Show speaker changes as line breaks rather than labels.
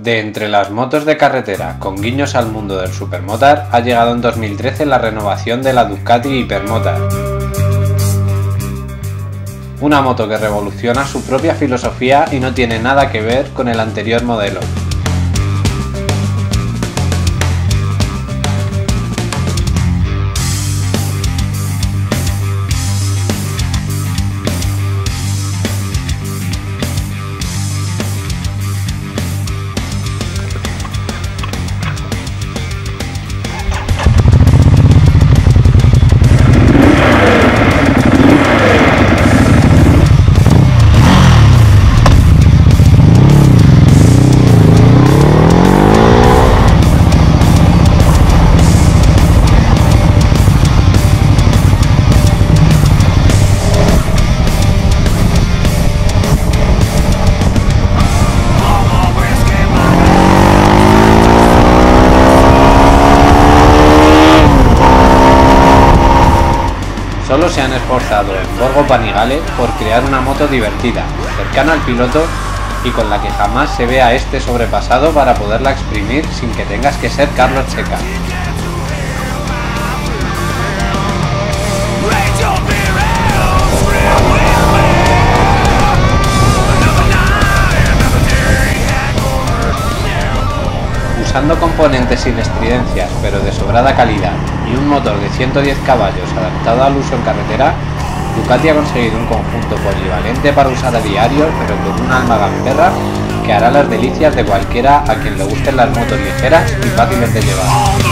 De entre las motos de carretera con guiños al mundo del supermotard, ha llegado en 2013 la renovación de la Ducati Hypermotard. Una moto que revoluciona su propia filosofía y no tiene nada que ver con el anterior modelo. Solo se han esforzado en Borgo Panigale por crear una moto divertida, cercana al piloto y con la que jamás se vea a este sobrepasado para poderla exprimir sin que tengas que ser Carlos Checa. Usando componentes sin estridencias pero de sobrada calidad y un motor de 110 caballos adaptado al uso en carretera, Ducati ha conseguido un conjunto polivalente para usar a diario pero con un alma gamberra que hará las delicias de cualquiera a quien le gusten las motos ligeras y fáciles de llevar.